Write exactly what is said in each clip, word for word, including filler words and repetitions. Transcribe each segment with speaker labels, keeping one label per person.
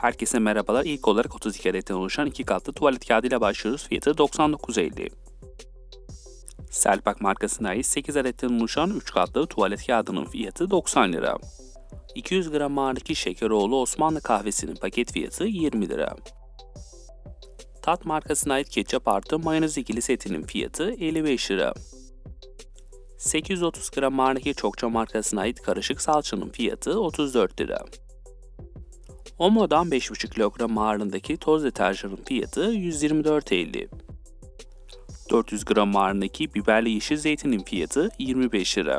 Speaker 1: Herkese merhabalar. İlk olarak otuz iki adetten oluşan iki katlı tuvalet kağıdı ile başlıyoruz. Fiyatı doksan dokuz elli. Selpak markasına ait sekiz adetten oluşan üç katlı tuvalet kağıdının fiyatı doksan lira. iki yüz gram ağırlıklı Şekeroğlu Osmanlı kahvesinin paket fiyatı yirmi lira. Tat markasına ait ketçap artı mayonez ikili setinin fiyatı elli beş lira. sekiz yüz otuz gram ağırlıklı Çokça markasına ait karışık salçanın fiyatı otuz dört lira. Omo'dan beş buçuk kilogram ağırlığındaki toz deterjanın fiyatı yüz yirmi dört elli. dört yüz gram ağırlığındaki biberli yeşil zeytinin fiyatı yirmi beş lira.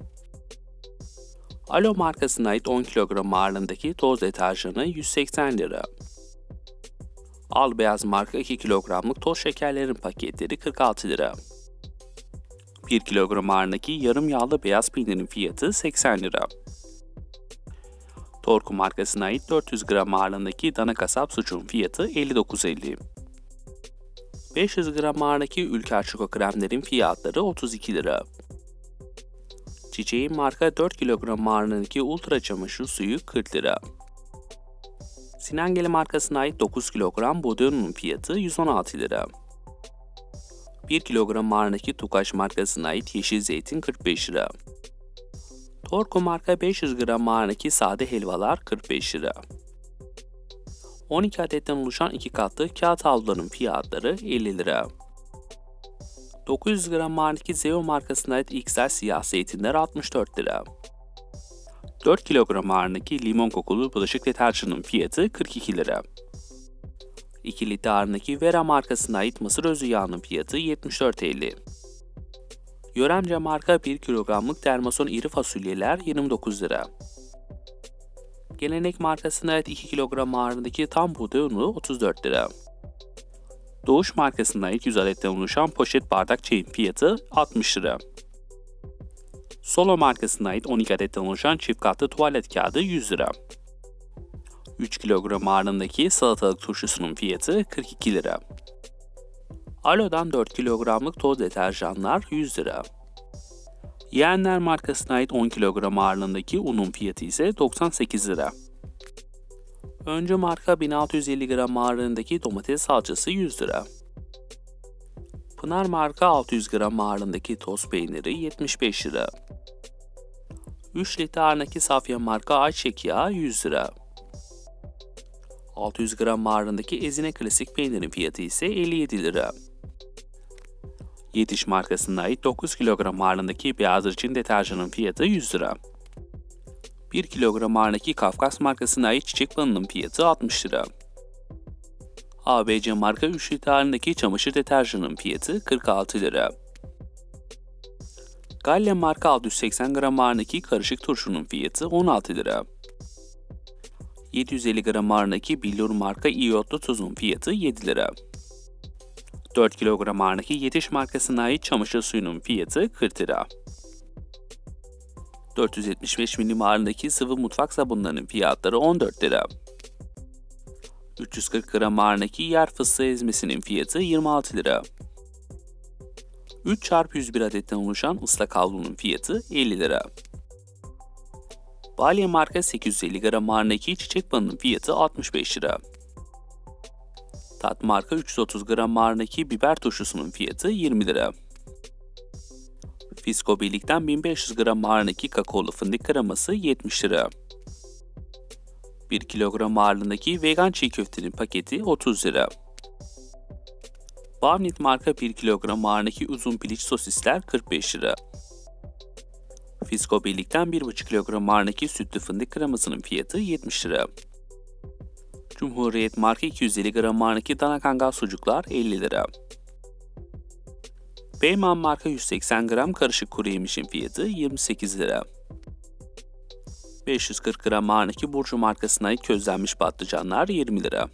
Speaker 1: Alo markasına ait on kilogram ağırlığındaki toz deterjanı yüz seksen lira. Al Beyaz marka iki kilogramlık toz şekerlerin paketleri kırk altı lira. bir kilogram ağırlığındaki yarım yağlı beyaz peynirin fiyatı seksen lira. Torku markasına ait dört yüz gram ağırlığındaki dana kasap sucuğun fiyatı elli dokuz elli. beş yüz gram ağırlığındaki Ülker Çiko kremlerin fiyatları otuz iki lira. Çiçeğin marka dört kilogram ağırlığındaki ultra çamaşır suyu kırk lira. Sinengeli markasına ait dokuz kilogram Bodeo'nun fiyatı yüz on altı lira. bir kilogram ağırlığındaki Tukaş markasına ait yeşil zeytin kırk beş lira. Torku marka beş yüz gram ağırlığındaki sade helvalar kırk beş lira. on iki adetten oluşan iki katlı kağıt havluların fiyatları elli lira. dokuz yüz gram ağırlığındaki Zeo markasına ait X L siyah zeytinler altmış dört lira. dört kilogram ağırlığındaki limon kokulu bulaşık deterjanının fiyatı kırk iki lira. iki litre ağırlığındaki Vera markasına ait mısır özü yağının fiyatı yetmiş dört elli. Yöremce marka bir kilogramlık termoson iri fasulyeler yirmi dokuz lira. Gelenek markasına ait iki kilogram ağırlığındaki tam buğday unu otuz dört lira. Doğuş markasına ait yüz adetten oluşan poşet bardak çayın fiyatı altmış lira. Solo markasına ait on iki adetten oluşan çift katlı tuvalet kağıdı yüz lira. üç kilogram ağırlığındaki salatalık turşusunun fiyatı kırk iki lira. Alo'dan dört kilogramlık toz deterjanlar yüz lira. Yeğenler markasına ait on kilogram ağırlığındaki unun fiyatı ise doksan sekiz lira. Öncü marka bin altı yüz elli gram ağırlığındaki domates salçası yüz lira. Pınar marka altı yüz gram ağırlığındaki toz peyniri yetmiş beş lira. üç litre ağırlığındaki Safya marka ayçiçek yağı yüz lira. altı yüz gram ağırlığındaki Ezine klasik peynirin fiyatı ise elli yedi lira. Yetiş markasına ait dokuz kilogram ağırlığındaki beyaz için deterjanın fiyatı yüz lira. bir kilogram ağırlığındaki Kafkas markasına ait çiçek balının fiyatı altmış lira. A B C marka üç litre ağırlığındaki çamaşır deterjanın fiyatı kırk altı lira. Galle marka altı yüz seksen gram ağırlığındaki karışık turşunun fiyatı on altı lira. yedi yüz elli gram ağırlığındaki Billur marka iyotlu tuzun fiyatı yedi lira. dört kilogram ağırlığındaki Yetiş markasına ait çamaşır suyunun fiyatı kırk lira. dört yüz yetmiş beş milim ağırlığındaki sıvı mutfak sabunlarının fiyatları on dört lira. üç yüz kırk gram ağırlığındaki yer fıstığı ezmesinin fiyatı yirmi altı lira. üç çarpı yüz bir adetten oluşan ıslak havlunun fiyatı elli lira. Balya marka sekiz yüz elli gram ağırlığındaki çiçek balının fiyatı altmış beş lira. Tat marka üç yüz otuz gram ağırlığındaki biber turşusunun fiyatı yirmi lira. Fisko birlikten bin beş yüz gram ağırlığındaki kakaolu fındık kreması yetmiş lira. bir kilogram ağırlığındaki vegan çiğ köftenin paketi otuz lira. Bavnit marka bir kilogram ağırlığındaki uzun piliç sosisler kırk beş lira. Fisko birlikten bir buçuk kilogram ağırlığındaki sütlü fındık kremasının fiyatı yetmiş lira. Cumhuriyet marka iki yüz elli gram ağırlığındaki dana kangal sucuklar elli lira. Beyman marka yüz seksen gram karışık kuru yemişin fiyatı yirmi sekiz lira. beş yüz kırk gram ağırlığındaki Burcu markasına ait közlenmiş patlıcanlar yirmi lira.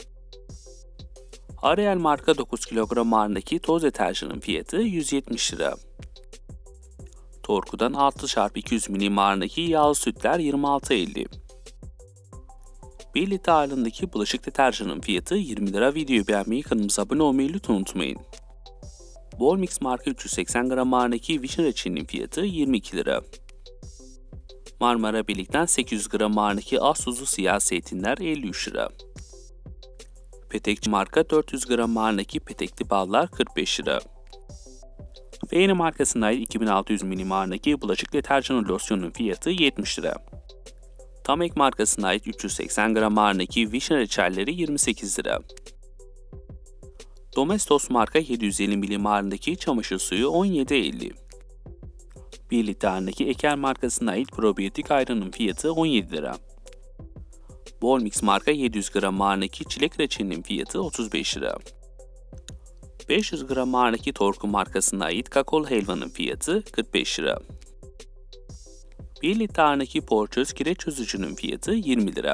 Speaker 1: Ariel marka dokuz kilogram ağırlığındaki toz deterjanın fiyatı yüz yetmiş lira. Torku'dan altı çarpı iki yüz milim ağırlığındaki yağlı sütler yirmi altı elli. bir litre ağırlığındaki bulaşık deterjanın fiyatı yirmi lira. Videoyu beğenmeyi, kanalımıza abone olmayı lütfen unutmayın. Bol Mix marka üç yüz seksen gram ağırlığındaki vişne reçelinin fiyatı yirmi iki lira. Marmara Birlik'ten sekiz yüz gram ağırlığındaki az tuzlu siyah zeytinler elli üç lira. Petekçi marka dört yüz gram ağırlığındaki petekli ballar kırk beş lira. Feğeni markasına ait iki bin altı yüz milim ağırlığındaki bulaşık deterjanı losyonun fiyatı yetmiş lira. Tamek markasına ait üç yüz seksen gram ağırlığındaki vişne reçelleri yirmi sekiz lira. Domestos marka yedi yüz elli milim ağırlığındaki çamaşır suyu on yedi elli. bir litre ağırlığındaki Eker markasına ait probiyotik ayranın fiyatı on yedi lira. Bolmix marka yedi yüz gram ağırlığındaki çilek reçelinin fiyatı otuz beş lira. beş yüz gram ağırlığındaki Torku markasına ait kakaolu helvanın fiyatı kırk beş lira. bir litre ağırlığındaki Porçöz kireç çözücünün fiyatı yirmi lira.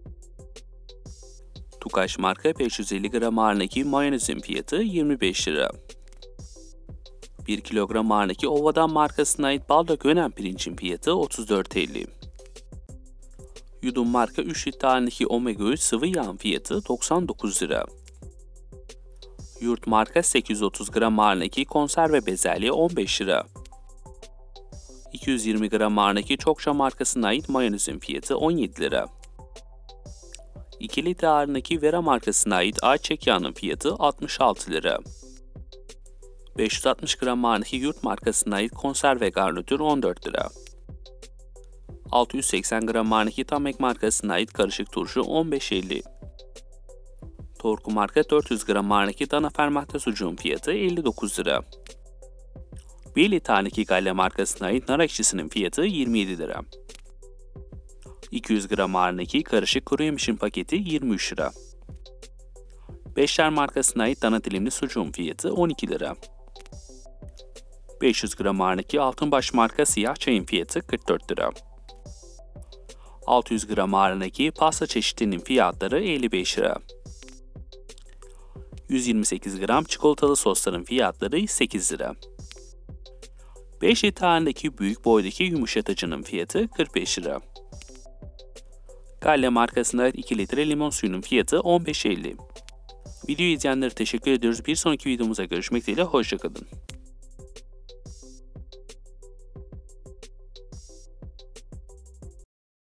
Speaker 1: Tukaş marka beş yüz elli gram ağırlığındaki mayonezin fiyatı yirmi beş lira. bir kilogram ağırlığındaki Ovadan markasına ait balda gönen pirincin fiyatı otuz dört elli. Yudum marka üç litre ağırlığındaki omega üç sıvı yağın fiyatı doksan dokuz lira. Yurt marka sekiz yüz otuz gram ağırlığındaki konserve bezelye on beş lira. iki yüz yirmi gram ağırlığındaki Çokça markasına ait mayonezin fiyatı on yedi lira. iki litre ağırlığındaki Vera markasına ait ayçiçek yağının fiyatı altmış altı lira. beş yüz altmış gram ağırlığındaki Yurt markasına ait konserve garnitür on dört lira. altı yüz seksen gram ağırlığındaki Tamek markasına ait karışık turşu on beş elli. Torku marka dört yüz gram ağırlığındaki dana fermente sucuğun fiyatı elli dokuz lira. bir litre ağırlığındaki Galle markasına ait nar ekşisinin fiyatı yirmi yedi lira. iki yüz gram ağırlığındaki karışık kuru yemişin paketi yirmi üç lira. Beşler markasına ait dana dilimli sucuğun fiyatı on iki lira. beş yüz gram ağırlığındaki Altınbaş marka siyah çayın fiyatı kırk dört lira. altı yüz gram ağırlığındaki pasta çeşitlerinin fiyatları elli beş lira. yüz yirmi sekiz gram çikolatalı sosların fiyatları sekiz lira. beş litre ağırlığındaki büyük boydaki yumuşatıcının fiyatı kırk beş lira. Galle markasına ait iki litre limon suyunun fiyatı on beş elli. Videoyu izleyenlere teşekkür ediyoruz. Bir sonraki videomuzda görüşmek dileğiyle. Hoşça kalın.